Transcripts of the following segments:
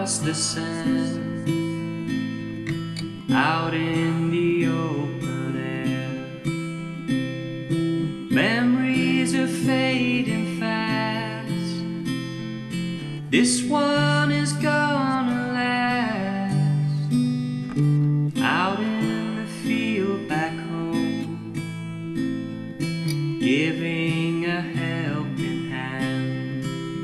across the sand, out in the open air. Memories are fading fast. This one is gonna last. Out in the field back home, giving a helping hand.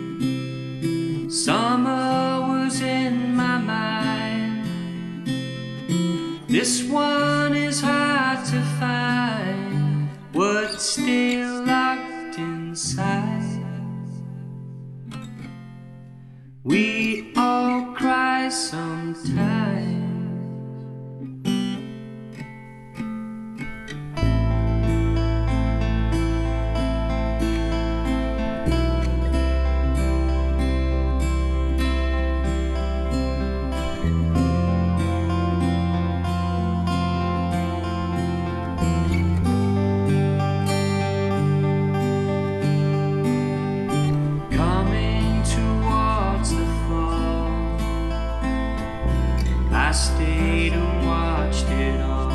Summer was in my mind. This one is hard to find. What's still locked inside? We all cry sometimes. I stayed and watched it all.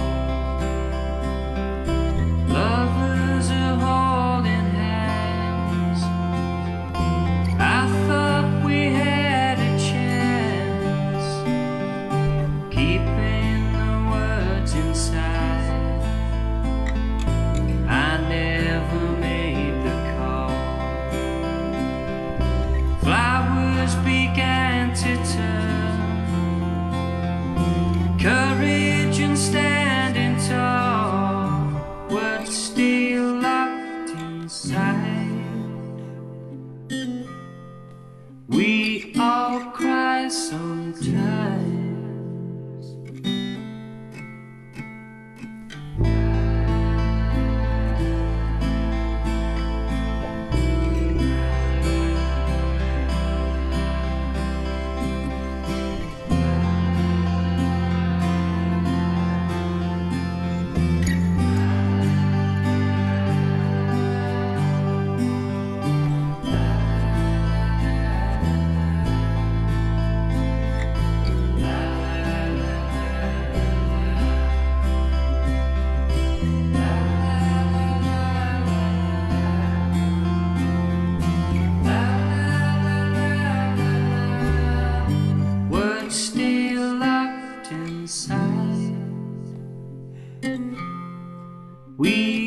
Lovers are holding hands. I thought we had a chance, keeping the words inside. I never made the call. Flowers began to turn. Courage and standing tall, what's still locked inside? We all cry sometimes. Still locked inside. We